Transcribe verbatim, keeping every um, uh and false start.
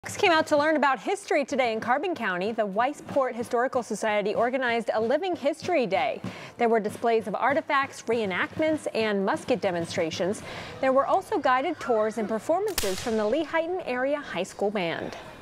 Folks came out to learn about history today in Carbon County. The Weisport Historical Society organized a Living History Day. There were displays of artifacts, reenactments, and musket demonstrations. There were also guided tours and performances from the Lehighton Area High School Band.